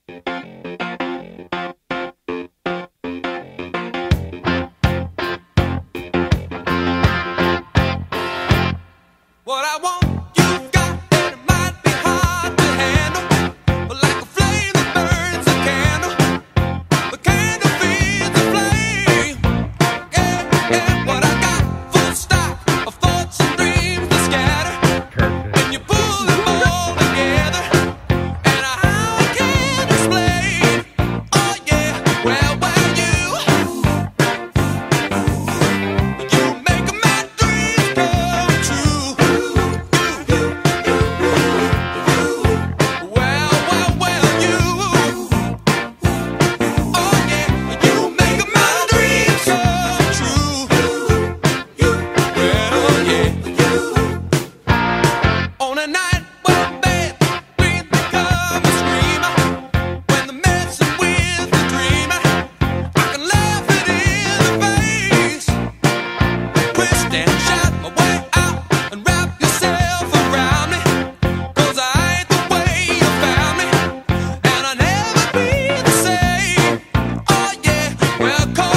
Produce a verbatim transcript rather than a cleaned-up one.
What I want, you've got, and it might be hard to handle, but like a flame that burns a candle, the candle feeds the flame. Yeah, yeah, what I got, full stock of thoughts and dreams that scatter. Perfect. And you pull them all together, and how I can't explain. Oh yeah, well, well, you, you make my dreams come true. Well, well, well, you, oh yeah, you make my dreams come true. Well, yeah. On a night when bad dreams become a screamer, when they're messing with the dreamer, I can laugh it in the face. Twist and shout my way out and wrap yourself around me, 'cause I ain't the way you found me, and I'll never be the same. Oh yeah, well, come